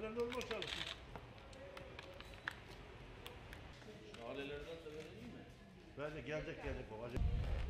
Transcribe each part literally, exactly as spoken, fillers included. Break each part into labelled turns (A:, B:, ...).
A: Şahane olmaz çalışsın.
B: Şahalelerden de böyle iyi mi?
A: Bence gelecek gelecek babacığım.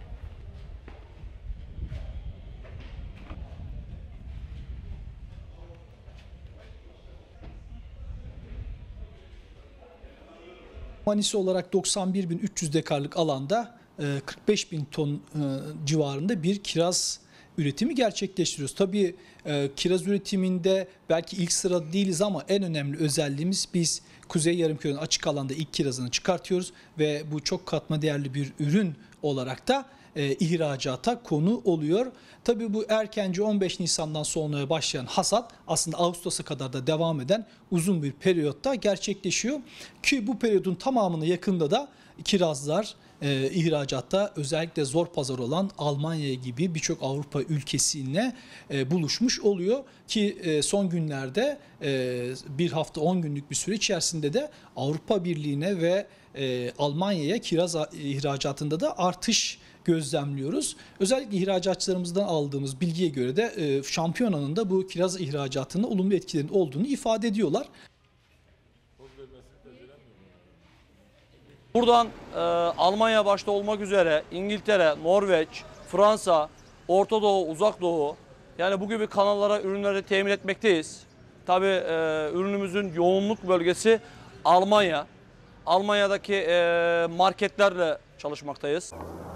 C: Manisi olarak doksan bir bin üç yüz dekarlık alanda kırk beş bin ton civarında bir kiraz üretimi gerçekleştiriyoruz. Tabii kiraz üretiminde belki ilk sırada değiliz ama en önemli özelliğimiz biz Kuzey Yarımküre'nin açık alanda ilk kirazını çıkartıyoruz ve bu çok katma değerli bir ürün olarak da e, ihracata konu oluyor. Tabii bu erkenci on beş Nisan'dan sonra başlayan hasat aslında Ağustos'a kadar da devam eden uzun bir periyotta gerçekleşiyor. Ki bu periyodun tamamına yakında da kirazlar e, ihracatta özellikle zor pazar olan Almanya gibi birçok Avrupa ülkesiyle e, buluşmuş oluyor. Ki e, son günlerde e, bir hafta on günlük bir süre içerisinde de Avrupa Birliği'ne ve e, Almanya'ya kiraz ihracatında da artış gözlemliyoruz. Özellikle ihracatçılarımızdan aldığımız bilgiye göre de e, şampiyonanın da bu kiraz ihracatında olumlu etkilerinin olduğunu ifade ediyorlar.
D: Buradan e, Almanya başta olmak üzere İngiltere, Norveç, Fransa, Orta Doğu, Uzak Doğu yani bu gibi kanallara ürünleri temin etmekteyiz. Tabii e, ürünümüzün yoğunluk bölgesi Almanya. Almanya'daki e, marketlerle çalışmaktayız.